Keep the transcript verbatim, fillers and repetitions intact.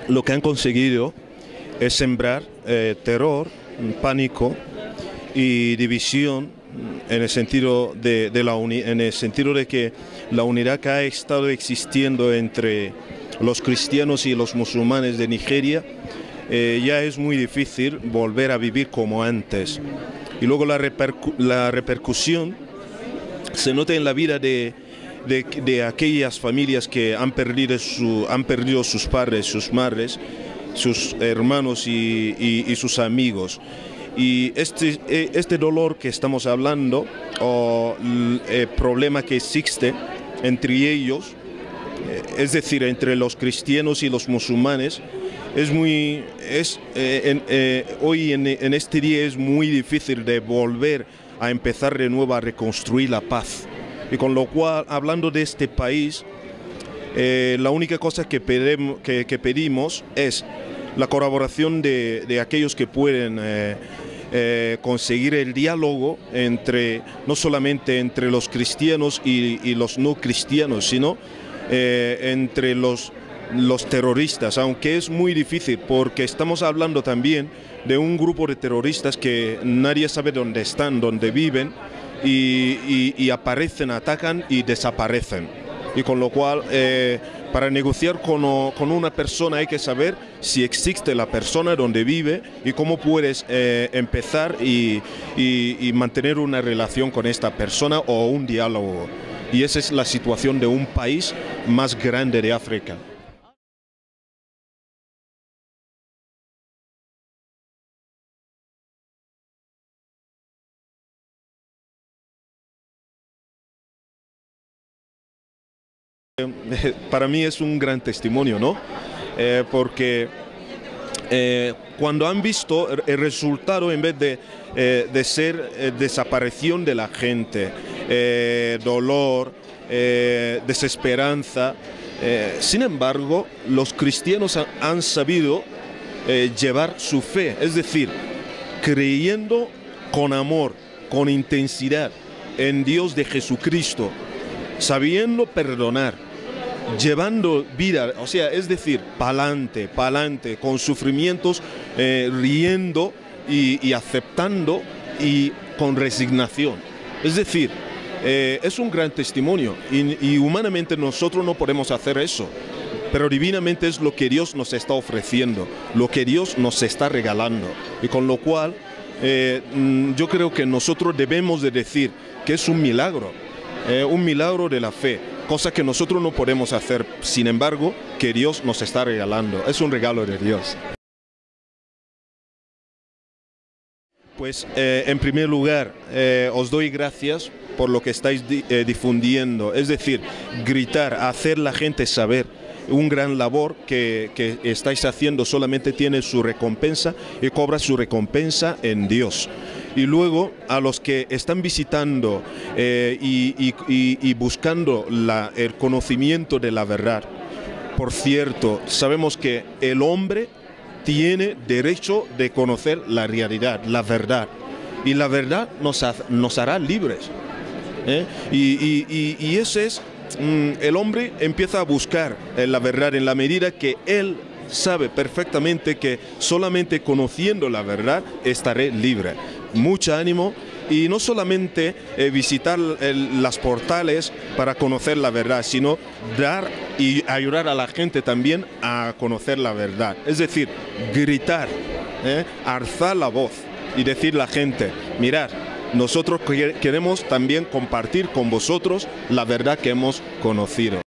lo que han conseguido es sembrar eh, terror, pánico y división en el sentido de, de la uni, en el sentido de que la unidad que ha estado existiendo entre los cristianos y los musulmanes de Nigeria eh, ya es muy difícil volver a vivir como antes. Y luego la, repercu la repercusión se nota en la vida de, de, de aquellas familias que han perdido, su, han perdido sus padres, sus madres, sus hermanos y, y, y sus amigos. Y este, este dolor que estamos hablando, o el problema que existe entre ellos, es decir, entre los cristianos y los musulmanes, es muy, es, eh, en, eh, hoy en, en este día es muy difícil de volver a empezar de nuevo a reconstruir la paz. Y con lo cual, hablando de este país, eh, la única cosa que pedimos, que, que pedimos es la colaboración de, de aquellos que pueden eh, eh, conseguir el diálogo entre, no solamente entre los cristianos y, y los no cristianos, sino eh, entre los, los terroristas, aunque es muy difícil porque estamos hablando también de un grupo de terroristas que nadie sabe dónde están, dónde viven y, y, y aparecen, atacan y desaparecen. Y con lo cual, eh, para negociar con, con una persona hay que saber si existe la persona donde vive y cómo puedes eh, empezar y, y, y mantener una relación con esta persona o un diálogo. Y esa es la situación de un país más grande de África. Para mí es un gran testimonio, ¿no? Eh, porque eh, cuando han visto el resultado, en vez de, eh, de ser eh, desaparición de la gente, eh, dolor, eh, desesperanza, eh, sin embargo, los cristianos han, han sabido eh, llevar su fe, es decir, creyendo con amor, con intensidad en Dios de Jesucristo, sabiendo perdonar, llevando vida, o sea, es decir, pa'lante, pa'lante, con sufrimientos, eh, riendo y, y aceptando y con resignación. Es decir, eh, es un gran testimonio y, y humanamente nosotros no podemos hacer eso, pero divinamente es lo que Dios nos está ofreciendo, lo que Dios nos está regalando. Y con lo cual, eh, yo creo que nosotros debemos de decir que es un milagro, eh, un milagro de la fe. Cosa que nosotros no podemos hacer, sin embargo, que Dios nos está regalando. Es un regalo de Dios. Pues, eh, en primer lugar, eh, os doy gracias por lo que estáis di eh, difundiendo. Es decir, gritar, hacer la gente saber. Un gran labor que, que estáis haciendo solamente tiene su recompensa y cobra su recompensa en Dios. Y luego a los que están visitando eh, y, y, y, y buscando la, el conocimiento de la verdad. Por cierto, sabemos que el hombre tiene derecho de conocer la realidad, la verdad. Y la verdad nos, ha, nos hará libres. ¿eh? Y, y, y, y ese es, mm, el hombre empieza a buscar eh, la verdad en la medida que él sabe perfectamente que solamente conociendo la verdad estaré libre. Mucho ánimo y no solamente eh, visitar el, las portales para conocer la verdad, sino dar y ayudar a la gente también a conocer la verdad. Es decir, gritar, eh, alzar la voz y decir a la gente, mirad, nosotros queremos también compartir con vosotros la verdad que hemos conocido.